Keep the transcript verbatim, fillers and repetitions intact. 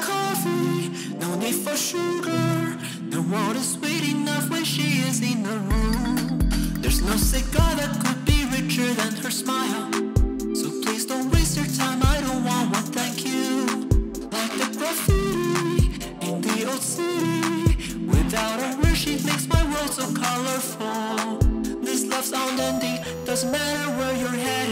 coffee, no need for sugar. The world is sweet enough when she is in the room. There's no cigar that could be richer than her smile. So please don't waste your time, I don't want one, thank you. Like the graffiti in the old city. Without her, she makes my world so colorful. This love's unending, doesn't matter where you're headed.